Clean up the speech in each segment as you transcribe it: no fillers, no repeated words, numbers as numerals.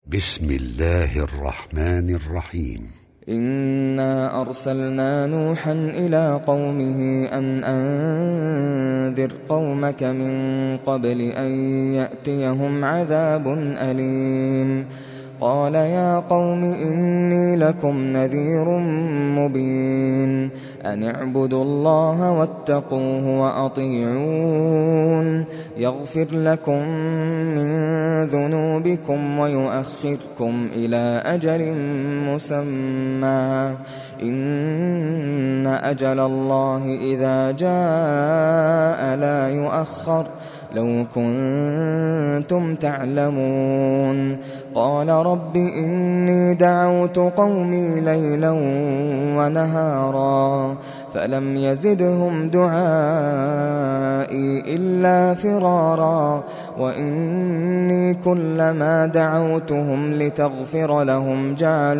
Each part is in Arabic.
بسم الله الرحمن الرحيم. إنا أرسلنا نوحا إلى قومه أن أنذر قومك من قبل أن يأتيهم عذاب أليم. قال يا قوم إني لكم نذير مبين أن اعبدوا الله واتقوه وأطيعون يغفر لكم من ذنوبكم ويؤخركم إلى أجل مسمى إن أجل الله إذا جاء لا يؤخر لو كنتم تعلمون. قال رب إني دعوت قومي ليلا ونهارا فلم يزدهم دعائي إلا فرارا وإني كلما دعوتهم لتغفر لهم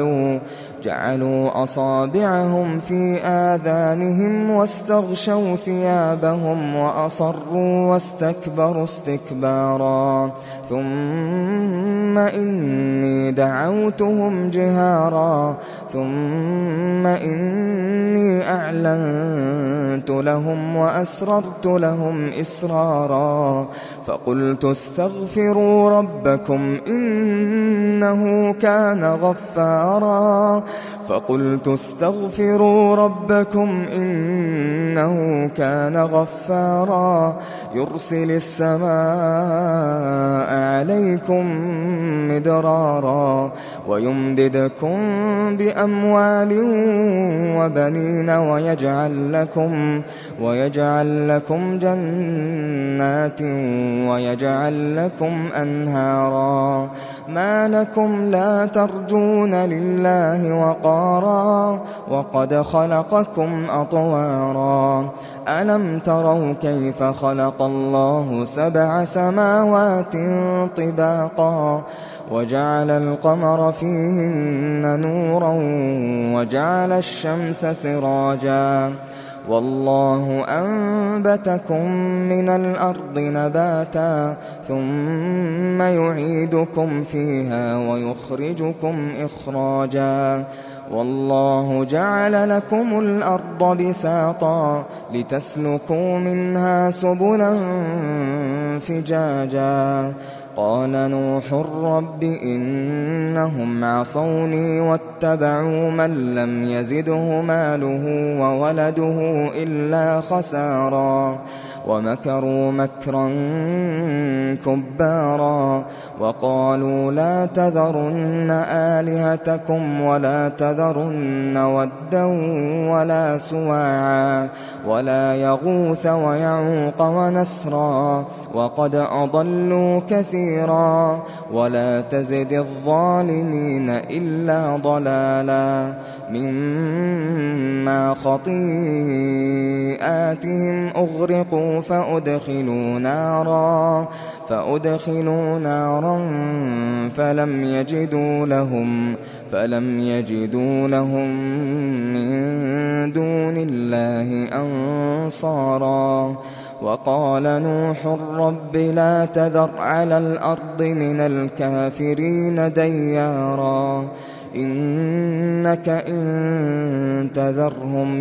جعلوا أصابعهم في آذانهم واستغشوا ثيابهم وأصروا واستكبروا استكبارا ثم إني دعوتهم جهارا ثم إني أعلنت لهم وأسررت لهم إسرارا فقلت استغفروا ربكم إنه كان غفارا يرسل السماء عليكم مدرارا ويمددكم بأموال وبنين ويجعل لكم جنات ويجعل لكم أنهارا. ما لكم لا ترجون لله وقارا وقد خلقكم أطوارا. ألم تروا كيف خلق الله 7 سماوات طباقا وجعل القمر فيهن نورا وجعل الشمس سراجا والله أنبتكم من الأرض نباتا ثم يعيدكم فيها ويخرجكم إخراجا والله جعل لكم الأرض بساطا لتسلكوا منها سبلا فجاجا. قال نوح رب إنهم عصوني واتبعوا من لم يزده ماله وولده إلا خسارا ومكروا مكرا كبارا وقالوا لا تذرن آلهتكم ولا تذرن ودا ولا سواعا ولا يغوث ويعوق ونسرا وقد أضلوا كثيرا ولا تزد الظالمين إلا ضلالا مما خطيئاتهم أغرقوا فأدخلوا نارا فلم يجدوا لهم من دون الله أنصارا. وقال نوح رب لا تذر على الأرض من الكافرين ديارا إنك إن تذرهم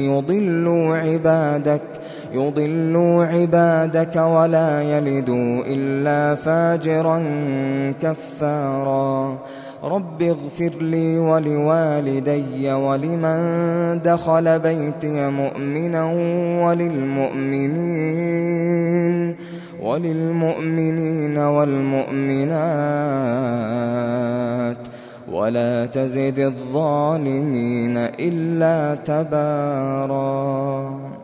يضلوا عبادك ولا يلدوا إلا فاجرا كفارا. رب اغفر لي ولوالدي ولمن دخل بيتي مؤمنا وللمؤمنين والمؤمنات ولا تزد الظالمين إلا تبارا.